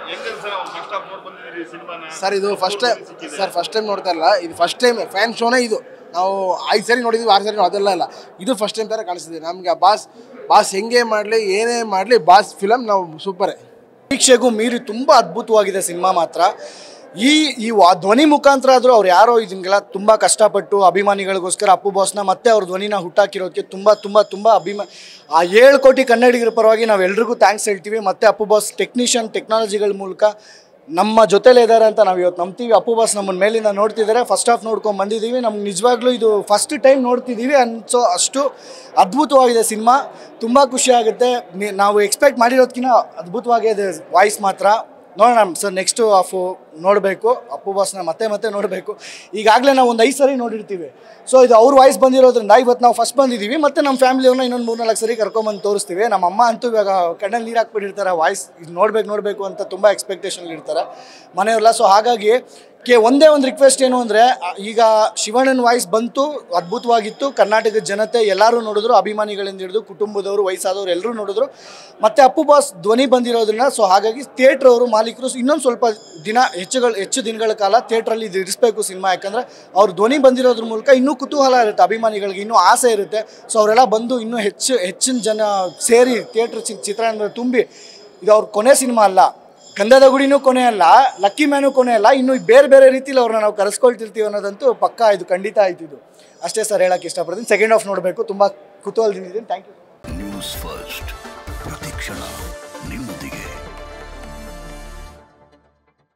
Sir ಇದು first time ನೋಡ್ತಾ ಇಲ್ಲ, ಇದು ಫಸ್ಟ್ ಟೈಮ್ ಫ್ಯಾನ್ ಶೋನೇ ಇದು. ನಾವು 5 ಸರಿ ನೋಡಿದ್ವಿ, 6 ಸರಿ ಅದೆಲ್ಲ ಇಲ್ಲ, ಇದು ಫಸ್ಟ್ ಟೈಮ್ ಥರ ಕಾಣಿಸ್ತಿದೆ ನಮಗೆ. ಬಾಸ್ ಹೆಂಗೆ ಮಾಡಲಿ ಏನೇ ಮಾಡಲಿ ಬಾಸ್ ಫಿಲಮ್ ನಾವು ಸೂಪರೇ. ಪರೀಕ್ಷೆಗೂ ಮೀರಿ ತುಂಬ ಅದ್ಭುತವಾಗಿದೆ ಸಿನಿಮಾ ಮಾತ್ರ. ಈ ಧ್ವನಿ ಮುಖಾಂತರ ಆದರೂ ಅವ್ರು ಯಾರೋ ಇದನ್ನೆಲ್ಲ ತುಂಬ ಕಷ್ಟಪಟ್ಟು ಅಭಿಮಾನಿಗಳಿಗೋಸ್ಕರ ಅಪ್ಪು ಬಾಸ್ನ ಮತ್ತೆ ಅವ್ರ ಧ್ವನಿನ ಹುಟ್ಟಾಕಿರೋದಕ್ಕೆ ತುಂಬ ತುಂಬ ತುಂಬ ಆ 7 ಕೋಟಿ ಕನ್ನಡಿಗರ ಪರವಾಗಿ ನಾವೆಲ್ರಿಗೂ ಥ್ಯಾಂಕ್ಸ್ ಹೇಳ್ತೀವಿ. ಮತ್ತು ಅಪ್ಪು ಬಾಸ್ ಟೆಕ್ನಾಲಜಿಗಳ ಮೂಲಕ ನಮ್ಮ ಜೊತೆಲೇ ಇದ್ದಾರೆ ಅಂತ ನಾವು ಇವತ್ತು ನಂಬ್ತೀವಿ. ಅಪ್ಪು ಬಾಸ್ ನಮ್ಮನ್ನ ಮೇಲಿಂದ ನೋಡ್ತಿದ್ದಾರೆ, ಫಸ್ಟ್ ಹಾಫ್ ನೋಡ್ಕೊಂಡು ಬಂದಿದ್ದೀವಿ. ನಮ್ಗೆ ನಿಜವಾಗ್ಲೂ ಇದು ಫಸ್ಟ್ ಟೈಮ್ ನೋಡ್ತಿದ್ದೀವಿ ಅನ್ಸೋ ಅಷ್ಟು ಅದ್ಭುತವಾಗಿದೆ ಸಿನಿಮಾ. ತುಂಬ ಖುಷಿ ಆಗುತ್ತೆ. ನಾವು ಎಕ್ಸ್ಪೆಕ್ಟ್ ಮಾಡಿರೋದಕ್ಕಿಂತ ಅದ್ಭುತವಾಗಿದೆ ವಾಯ್ಸ್ ಮಾತ್ರ. ನೋಡೋಣ ಸರ್, ನೆಕ್ಸ್ಟ್ ಹಾಫು ನೋಡಬೇಕು, ಅಪ್ಪು ಬಾಸ್ನ ಮತ್ತೆ ನೋಡಬೇಕು. ಈಗಾಗಲೇ ನಾವು ಒಂದು 5 ಸರಿ ನೋಡಿರ್ತೀವಿ. ಸೊ ಇದು ಅವ್ರ ವಾಯ್ಸ್ ಬಂದಿರೋದ್ರಿಂದ ಇವತ್ತು ನಾವು ಫಸ್ಟ್ ಬಂದಿದ್ದೀವಿ. ಮತ್ತು ನಮ್ಮ ಫ್ಯಾಮಿಲಿಯವ್ರನ್ನ ಇನ್ನೊಂದು 3-4 ಸರಿ ಕರ್ಕೊಂಬಂದು ತೋರಿಸ್ತೀವಿ. ನಮ್ಮ ಅಮ್ಮ ಅಂತೂ ಇವಾಗ ಕಣ್ಣಲ್ಲಿ ನೀರು ಹಾಕ್ಬಿಟ್ಟಿರ್ತಾರೆ, ವಾಯ್ಸ್ ಇದು ನೋಡಬೇಕು ಅಂತ ತುಂಬ ಎಕ್ಸ್ಪೆಕ್ಟೇಷನ್ ಇರ್ತಾರೆ ಮನೆಯವರೆಲ್ಲ. ಸೊ ಹಾಗಾಗಿ ಒಂದೇ ಒಂದು ರಿಕ್ವೆಸ್ಟ್ ಏನು ಅಂದರೆ, ಈಗ ಶಿವಣ್ಣನ ವಾಯ್ಸ್ ಬಂತು, ಅದ್ಭುತವಾಗಿತ್ತು. ಕರ್ನಾಟಕದ ಜನತೆ ಎಲ್ಲರೂ ನೋಡಿದ್ರು, ಅಭಿಮಾನಿಗಳಿಂದ ಹಿಡಿದು ಕುಟುಂಬದವರು, ವಯಸ್ಸಾದವರು ಎಲ್ಲರೂ ನೋಡಿದ್ರು. ಮತ್ತು ಅಪ್ಪು ಬಾಸ್ ಧ್ವನಿ ಬಂದಿರೋದ್ರಿಂದ ಸೊ ಹಾಗಾಗಿ ಥಿಯೇಟ್ರ್ ಅವರು ಮಾಲೀಕರು ಇನ್ನೊಂದು ಸ್ವಲ್ಪ ದಿನ ಹೆಚ್ಚು ದಿನಗಳ ಕಾಲ ಥಿಯೇಟ್ರಲ್ಲಿ ಇದು ಇರಿಸಬೇಕು ಸಿನಿಮಾ. ಯಾಕಂದರೆ ಅವ್ರ ಧ್ವನಿ ಬಂದಿರೋದ್ರ ಮೂಲಕ ಇನ್ನೂ ಕುತೂಹಲ ಇರುತ್ತೆ ಅಭಿಮಾನಿಗಳಿಗೆ, ಇನ್ನೂ ಆಸೆ ಇರುತ್ತೆ. ಸೊ ಅವರೆಲ್ಲ ಬಂದು ಇನ್ನೂ ಹೆಚ್ಚಿನ ಜನ ಸೇರಿ ಥಿಯೇಟ್ರ್ ಚಿತ್ರರಂಗ ತುಂಬಿ. ಇದು ಅವ್ರ ಕೊನೆ ಸಿನಿಮಾ ಅಲ್ಲ, ಗಂಧದ ಗುಡಿನೂ ಕೊನೆ ಅಲ್ಲ, ಲಕ್ಕಿ ಮ್ಯಾನು ಕೊನೆ ಅಲ್ಲ, ಇನ್ನು ಬೇರೆ ರೀತಿಲಿ ಅವ್ರನ್ನ ನಾವು ಕರೆಸ್ಕೊಳ್ತಿರ್ತೀವಿ ಅನ್ನೋದಂತೂ ಪಕ್ಕಾ, ಇದು ಖಂಡಿತ ಆಯ್ತಿದ್ದು. ಅಷ್ಟೇ ಸರ್ ಹೇಳಕ್ಕೆ ಇಷ್ಟಪಡ್ತೀನಿ. ಸೆಕೆಂಡ್ ಹಾಫ್ ನೋಡಬೇಕು, ತುಂಬ ಕುತೂಹಲದಿಂದಿದ್ದೀನಿ. Thank you. ನ್ಯೂಸ್ ಫಸ್ಟ್ ಪ್ರತಿಕ್ಷಣ.